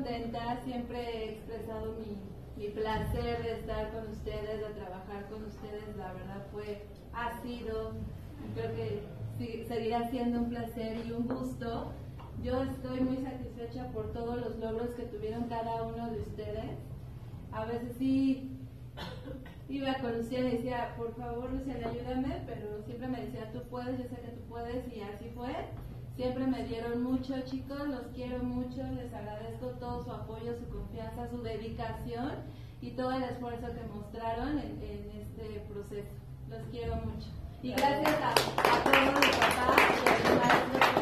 contenta, siempre he expresado mi placer de estar con ustedes, de trabajar con ustedes. La verdad ha sido, creo que sí, seguirá siendo un placer y un gusto. Yo estoy muy satisfecha por todos los logros que tuvieron cada uno de ustedes. A veces sí iba con Luciana y decía, por favor Luciana, ayúdame, pero siempre me decía, tú puedes, yo sé que tú puedes, y así fue. Siempre me dieron mucho, chicos, los quiero mucho, les agradezco todo su apoyo, su confianza, su dedicación y todo el esfuerzo que mostraron en este proceso. Los quiero mucho. Y gracias a todos mis papás y a mis maestros